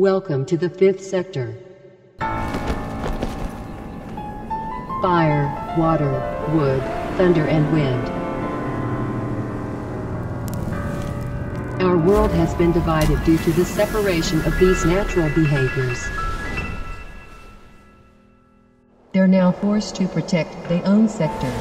Welcome to the 5th sector. Fire, water, wood, thunder and wind. Our world has been divided due to the separation of these natural behaviors. They're now forced to protect their own sector.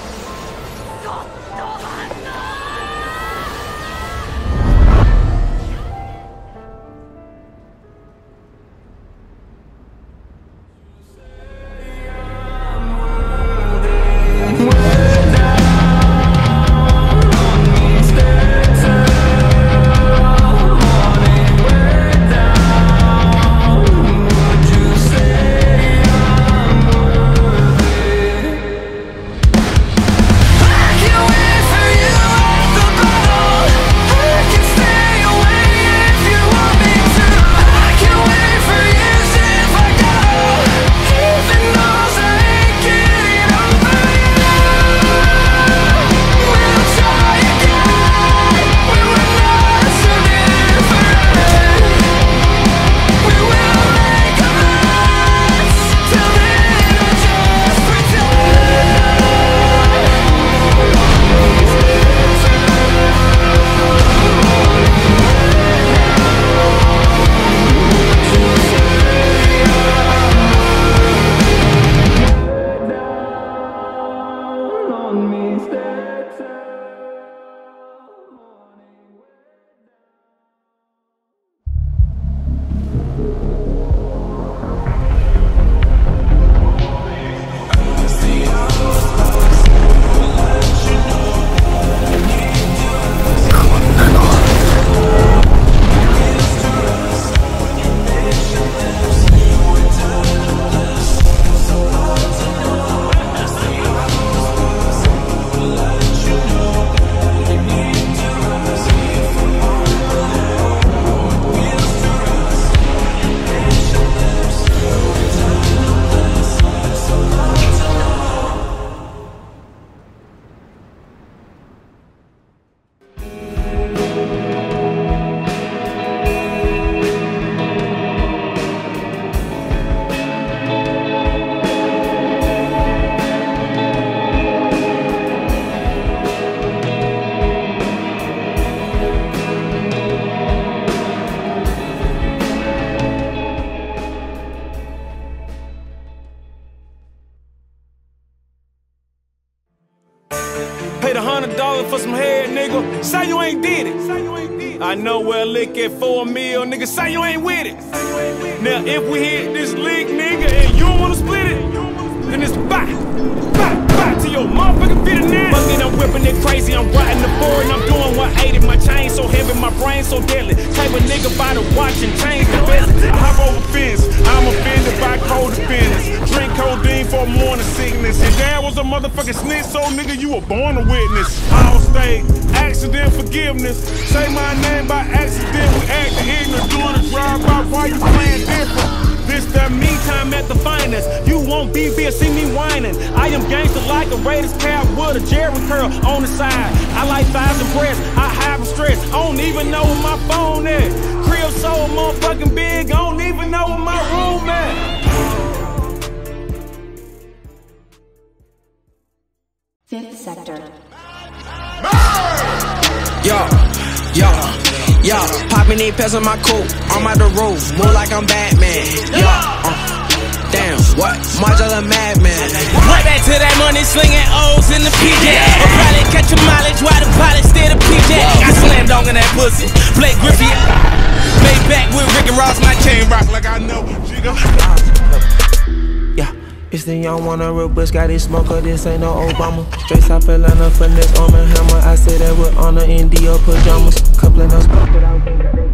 Paid $100 for some head, nigga. Say you ain't did it. I know where lick at 4 mil, nigga. Say you ain't with it. Now if we hit this lick, nigga, and you don't wanna split it, then it's bye to your motherfucking feet and now. Fucking, I'm whipping it crazy. I'm riding the board and I'm doing 180. My chain so heavy, my brain so deadly. Type of nigga by the watch and change the best. I hop over fence. I'm offended by codependence. Drink codeine for morning sickness. Your dad was a motherfucking snitch, so nigga, you were born a witness. All state, accident forgiveness. Say my name by accident, we acting ignorant. Doing a drive-by, why you playing different? This that me time at the finest. You won't be here, see me whining. I am gangster like a Raiders cap with a Jerry curl on the side. I like thighs and breasts, I have a stress. I don't even know where my phone at. Crib so motherfucking big, I don't even know where my room at. 5th sector. Yo, popping these pills in my coupe. I'm out the roof, move like I'm Batman. Damn, what? Marjorie a madman. Right back to that money, slinging O's in the PJ. We'll probably catch a mileage while the pilot steer the PJ. I slam dunk in that pussy, Blake Griffey. Made back with Rick and Ross, my chain rock like I know. It's the young one, a real bush, got his smoker, this ain't no Obama. Straight South Atlanta, finesse on my hammer. I say that with honor in Dior pajamas. Couple of those